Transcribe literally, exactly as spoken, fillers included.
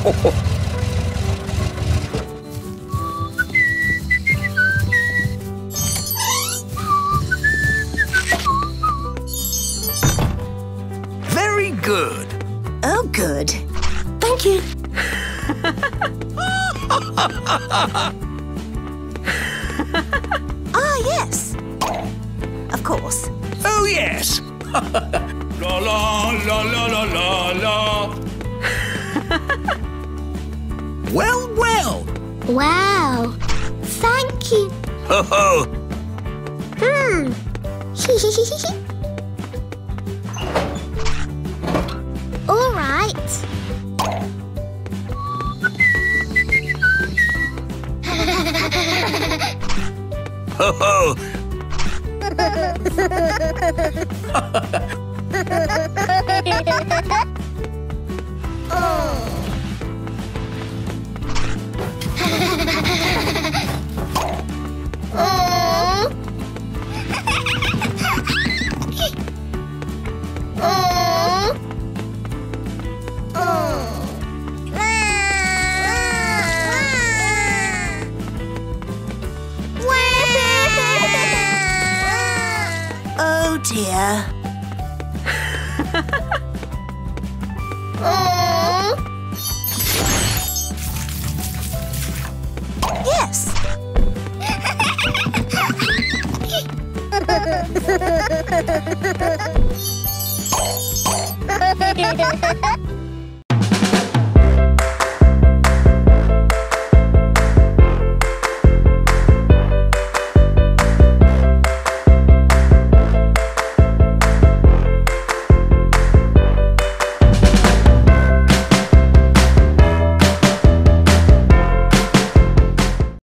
Very good. Oh, good. Thank you. Ah, yes. Of course. Oh, yes. La la la la la la la. Well, well. Wow. Thank you. Ho ho. Hmm. All right. Ho ho. Oh. Oh. Oh. Oh, dear. Oh. Yes.